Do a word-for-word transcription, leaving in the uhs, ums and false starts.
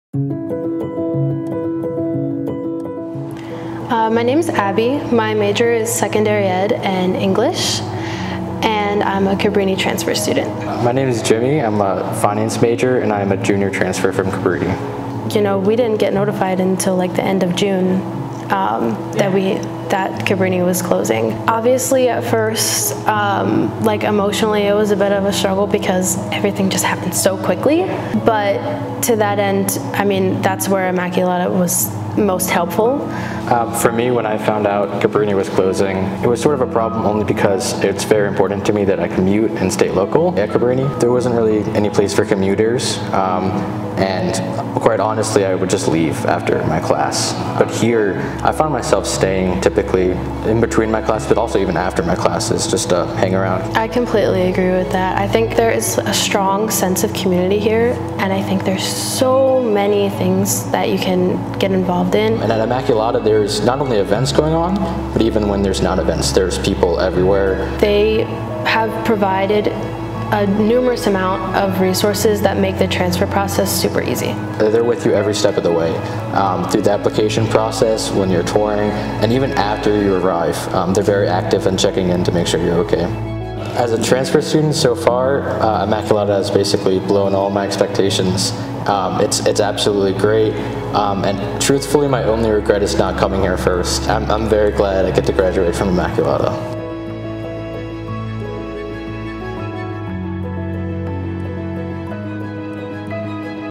Uh, my name is Abby. My major is secondary ed and English, and I'm a Cabrini transfer student. My name is Jimmy. I'm a finance major, and I'm a junior transfer from Cabrini. You know, we didn't get notified until like the end of June um, that we that Cabrini was closing. Obviously, at first, um, like emotionally, it was a bit of a struggle because everything just happened so quickly. But to that end, I mean, that's where Immaculata was most helpful. Um, for me, when I found out Cabrini was closing, it was sort of a problem only because it's very important to me that I commute and stay local at Cabrini. There wasn't really any place for commuters, um, and quite honestly, I would just leave after my class. But here, I found myself staying typically in between my classes, but also even after my classes, just to hang around. I completely agree with that. I think there is a strong sense of community here, and I think there's so many things that you can get involved in. And at Immaculata, there's not only events going on, but even when there's not events, there's people everywhere. They have provided a numerous amount of resources that make the transfer process super easy. They're with you every step of the way, um, through the application process, when you're touring, and even after you arrive. Um, they're very active and checking in to make sure you're okay. As a transfer student so far, uh, Immaculata has basically blown all my expectations. Um, it's, it's absolutely great, um, and truthfully my only regret is not coming here first. I'm, I'm very glad I get to graduate from Immaculata.